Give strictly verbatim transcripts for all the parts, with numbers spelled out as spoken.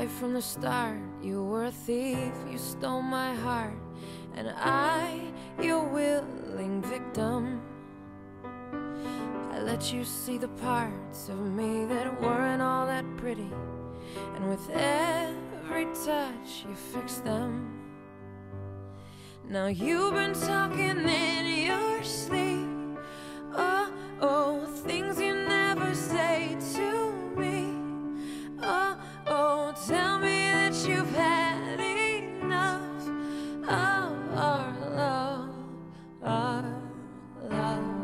Right from the start, you were a thief, you stole my heart, and I, your willing victim. I let you see the parts of me that weren't all that pretty, and with every touch you fixed them. Now you've been talking in your sleep, oh, oh, things you never say to me. Oh, oh, tell me that you've had enough of our love, our love.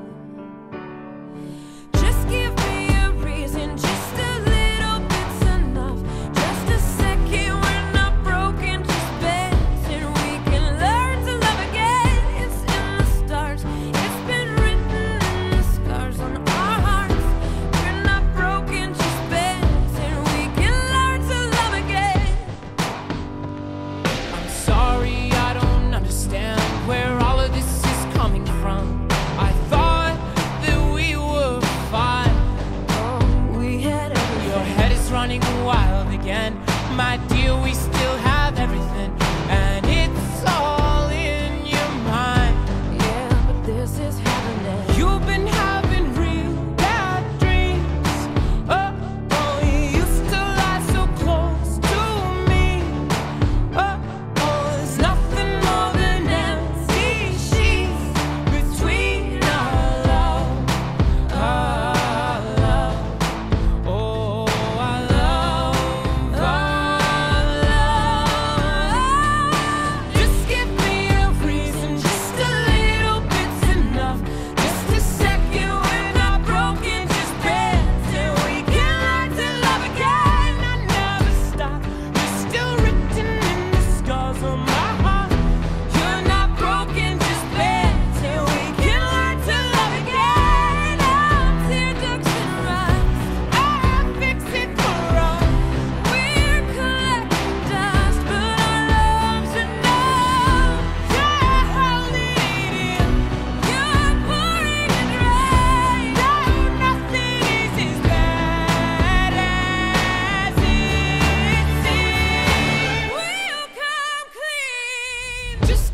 Just give me a reason, just a little bit's enough. Just a second, we're not broken, just bends, and we can learn to love again. It's in the stars, it's been written in the scars on our hearts. We're not broken, just bends, and we can learn to love again. I'm sorry, I don't understand where all of this is coming from. I thought that we were fine. Oh, we had everything. Your head is running wild again. My dear, we still have everything, and it's all in your mind. Yeah, but this is happening. You've been having real bad dreams. Oh, oh, you used to lie so close to me. Oh, oh, there's nothing more than empty sheets between our love, our love. Oh, our love, our love. Just give me a reason, just a little bit's enough. Just a second, we're not broken, just bends, and we can learn to love again. I never stop. You're still written in the scars on my heart. You're not broken, just bends, and we can learn to love again. I'll tear ducks and rocks, I'll fix it for us. We're collecting dust, but our love's enough. Yeah, hold it in. You're pouring it right. No, nothing is as bad as it seems. We'll come clean. Just